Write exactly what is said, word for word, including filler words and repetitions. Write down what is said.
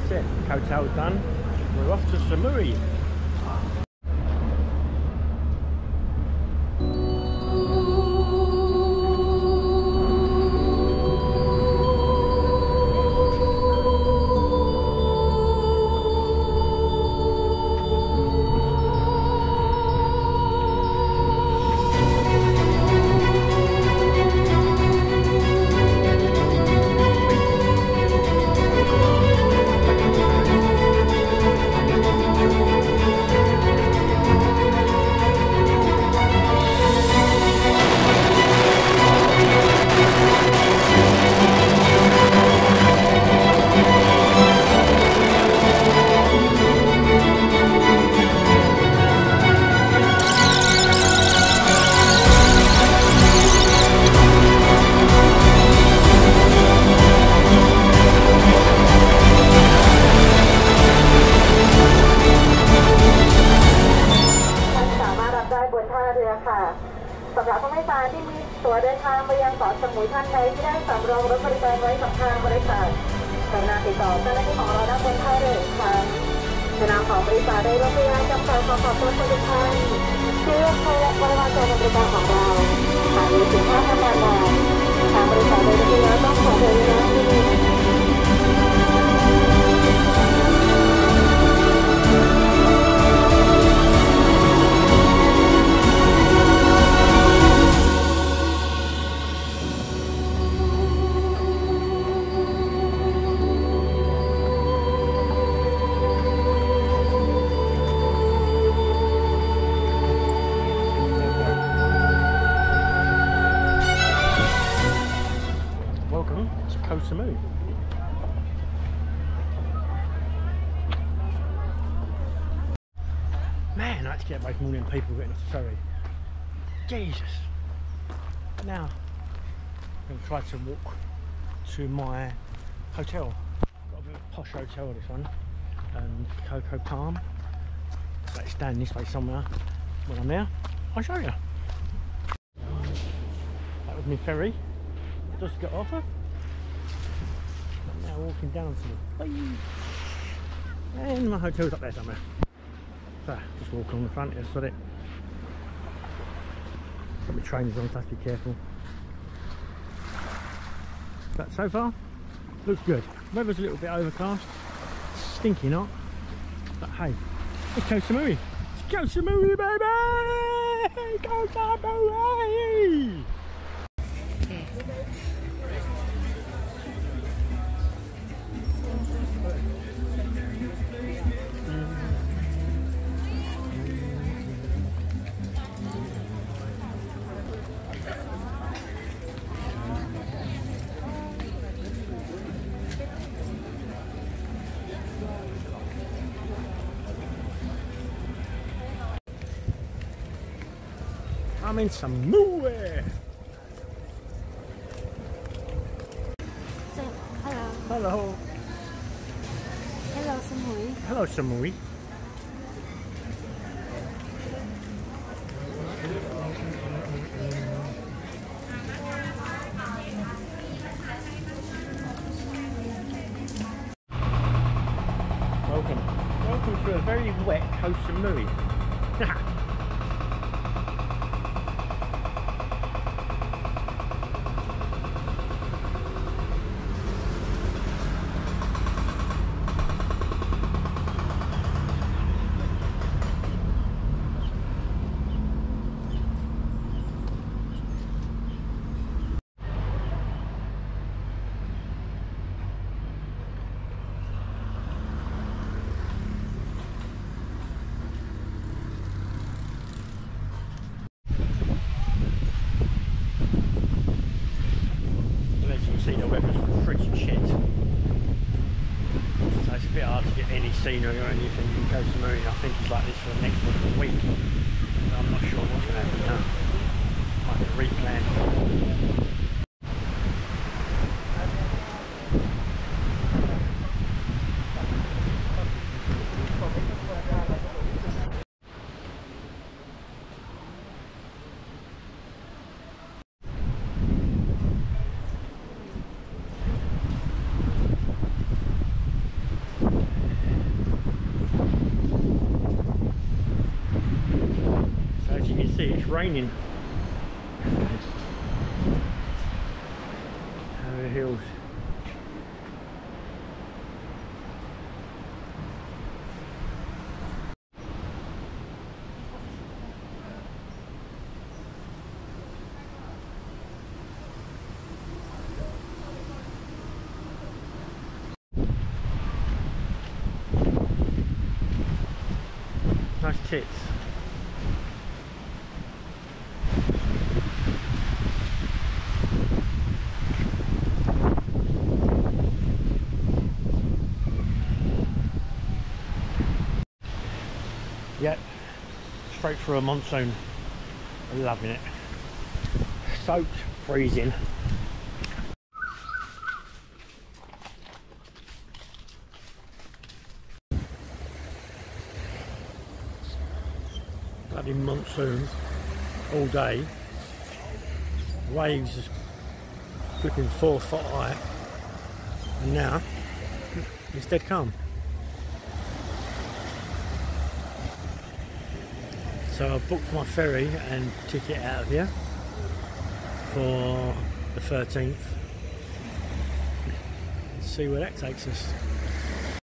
that's it. Hotel done. We're off to Samui. สำหรับผู้โดยสารที่มีตั๋วเดินทางไปยังเกาะสมุยท่านใดที่ได้สำรองรถบริการไว้กับทางบริษัทกรุณาติดต่อเจ้าหน้าที่ของเราด้านบนท่าเรืออีกครั้งในนามของบริษัทได้ร่วมพยายามจำกัดขอขอบคุณทุกท่านที่เลือกใช้และบริการในบริการของเราหากมีสินค้าทางการเงินทางบริษัทได้ร่วมพยายามต้องขอโทษด้วยที่ Samui. Man, I had to get away from all them people getting off the ferry. Jesus. Now, I'm going to try to walk to my hotel. Got a bit of a posh hotel, this one. And Coco Palm. So it's down this way somewhere. When I'm there, I'll show you. That was my ferry. Just got off it. Now walking down to the beach, and my hotel's up there somewhere. So just walk on the front, just got it. Got my trainers on, so I have to be careful. But so far, looks good. Weather's a little bit overcast, stinking hot. But hey, it's Koh Samui. It's Koh Samui, baby! Koh Samui! I'm in Samui. So, hello. Hello. Hello, Samui. Hello, Samui. Welcome. Welcome to a very wet Koh Samui. See, the weather's pretty shit, so it's a bit hard to get any scenery or anything in Koh Samui. I think it's like this for the next week. I'm not sure what's going to happen now. Might have to replan. raining. Over the hills. Nice tits. Yep, straight through a monsoon. Loving it. Soaked, freezing. Bloody monsoon all day. Waves just flipping four foot high. And now it's dead calm. So I booked my ferry and ticket out of here for the thirteenth. Let's see where that takes us.